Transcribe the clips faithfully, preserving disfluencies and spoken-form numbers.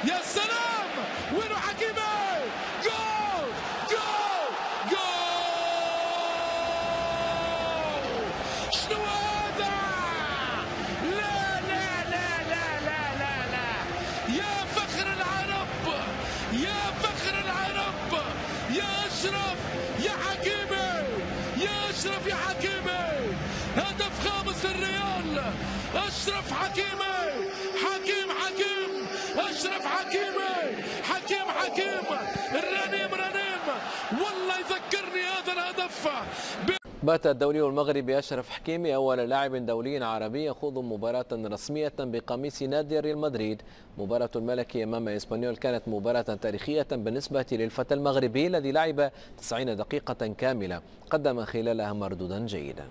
يا سلام، وينو حكيمي؟ جول جول جول! شنو هذا؟ لا لا لا لا لا لا لا، يا فخر العرب، يا فخر العرب، يا أشرف يا حكيمي، يا أشرف يا حكيمي، هدف خامس للريال. أشرف حكيمي، حكيم حكيم، أشرف حكيمي، حكيم حكيم، الرنيم رنيم، والله يذكرني هذا الهدف. بات الدولي المغربي أشرف حكيمي أول لاعب دولي عربي يخوض مباراة رسمية بقميص نادي ريال مدريد. مباراة الملكي أمام إسبانيول كانت مباراة تاريخية بالنسبة للفتى المغربي الذي لعب تسعين دقيقة كاملة قدم خلالها مردودا جيدا.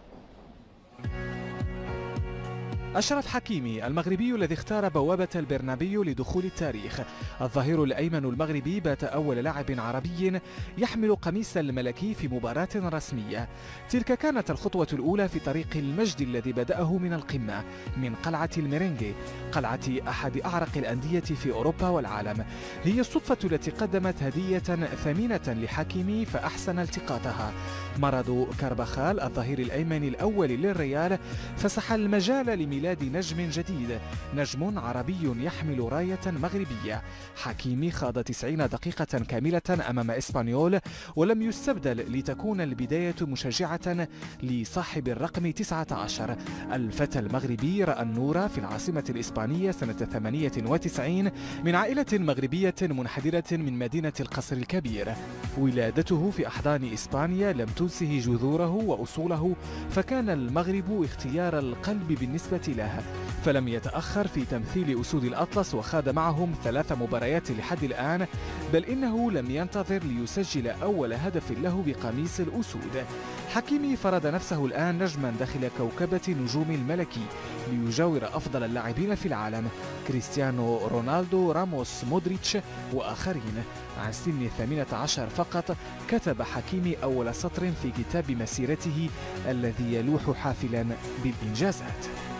أشرف حكيمي المغربي الذي اختار بوابة البرنابيو لدخول التاريخ. الظهير الأيمن المغربي بات أول لاعب عربي يحمل قميص الملكي في مباراة رسمية. تلك كانت الخطوة الأولى في طريق المجد الذي بدأه من القمة، من قلعة الميرينغي، قلعة أحد أعرق الأندية في أوروبا والعالم. هي الصدفة التي قدمت هدية ثمينة لحكيمي فأحسن التقاطها. مرض كارباخال الظهير الأيمن الأول للريال فسح المجال لميلاد نجم جديد، نجم عربي يحمل راية مغربية. حكيمي خاض تسعين دقيقة كاملة أمام إسبانيول ولم يستبدل لتكون البداية مشجعة لصاحب الرقم تسعة عشر. الفتى المغربي رأى النور في العاصمة الإسبانية سنة ثمانية وتسعين من عائلة مغربية منحدرة من مدينة القصر الكبير. ولادته في أحضان إسبانيا لم تنسه جذوره وأصوله، فكان المغرب اختيار القلب بالنسبة له. فلم يتأخر في تمثيل أسود الأطلس وخاض معهم ثلاث مباريات لحد الآن، بل إنه لم ينتظر ليسجل أول هدف له بقميص الأسود. حكيمي فرض نفسه الآن نجما داخل كوكبة نجوم الملكي ليجاور أفضل اللاعبين في العالم، كريستيانو رونالدو، راموس، مودريتش وآخرين. عن سن الثامنة عشر فقط كتب حكيمي أول سطر في كتاب مسيرته الذي يلوح حافلا بالإنجازات.